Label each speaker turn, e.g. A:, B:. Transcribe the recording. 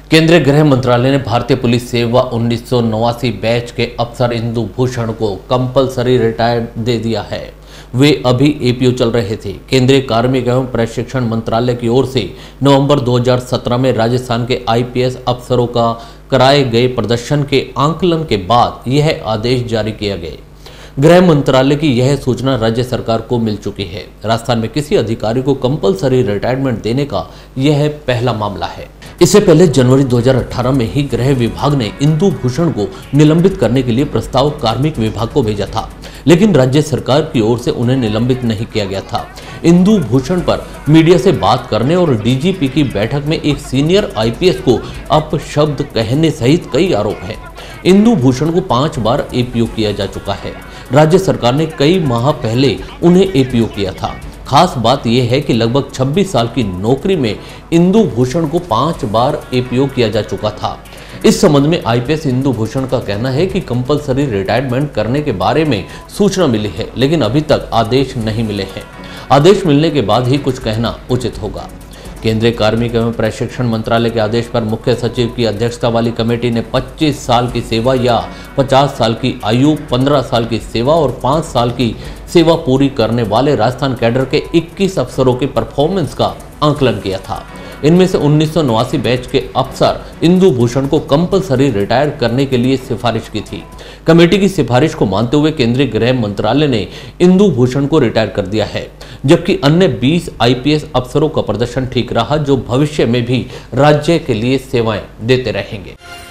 A: केंद्रीय गृह मंत्रालय ने भारतीय पुलिस सेवा 1989 बैच के अफसर इंदु भूषण को कंपलसरी रिटायर दे दिया है। वे अभी एपीओ चल रहे थे। केंद्रीय कार्मिक एवं प्रशिक्षण मंत्रालय की ओर से नवंबर 2017 में राजस्थान के आईपीएस अफसरों का कराए गए प्रदर्शन के आंकलन के बाद यह आदेश जारी किया गया। गृह मंत्रालय की यह सूचना राज्य सरकार को मिल चुकी है। राजस्थान में किसी अधिकारी को कंपलसरी रिटायरमेंट देने का यह पहला मामला है। इससे पहले जनवरी 2018 में ही गृह विभाग ने इंदु भूषण को निलंबित करने के लिए प्रस्ताव कार्मिक विभाग को भेजा था, लेकिन राज्य सरकार की ओर से उन्हें निलंबित नहीं किया गया था। इंदु भूषण पर मीडिया से बात करने और डीजीपी की बैठक में एक सीनियर आईपीएस को अपशब्द कहने सहित कई आरोप हैं। इंदु भूषण को 5 बार एपीओ किया जा चुका है। राज्य सरकार ने कई माह पहले उन्हें एपीओ किया था। खास बात यह है कि लगभग 26 साल की नौकरी में इंदु भूषण को 5 बार एपीओ किया जा चुका था। इस संबंध में आईपीएस इंदु भूषण का कहना है कि कंपलसरी रिटायरमेंट करने के बारे में सूचना मिली है, लेकिन अभी तक आदेश नहीं मिले हैं। आदेश मिलने के बाद ही कुछ कहना उचित होगा। केंद्रीय कार्मिक एवं प्रशिक्षण मंत्रालय के आदेश पर मुख्य सचिव की अध्यक्षता वाली कमेटी ने 25 साल की सेवा या 50 साल की आयु, 15 साल की सेवा और 5 साल की सेवा पूरी करने वाले राजस्थान कैडर के 21 अफसरों के परफॉर्मेंस का आंकलन किया था। इनमें से 1989 बैच के अफसर इंदु भूषण को कंपलसरी रिटायर करने के लिए सिफारिश की थी। कमेटी की सिफारिश को मानते हुए केंद्रीय गृह मंत्रालय ने इंदु भूषण को रिटायर कर दिया है, जबकि अन्य 20 आईपीएस अफसरों का प्रदर्शन ठीक रहा, जो भविष्य में भी राज्य के लिए सेवाएं देते रहेंगे।